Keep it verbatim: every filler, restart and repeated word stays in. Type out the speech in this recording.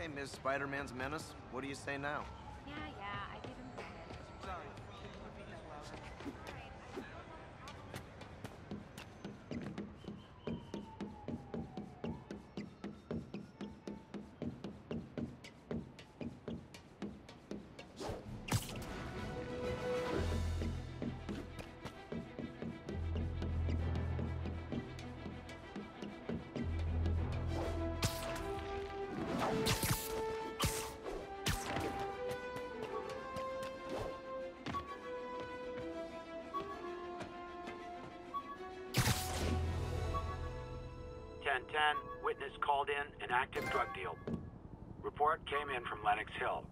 Okay, Miss Spider-Man's menace. What do you say now? Yeah, yeah, I give him credit. Sorry, can you repeat that louder? ten ten, witness called in an active drug deal. Report came in from Lenox Hill.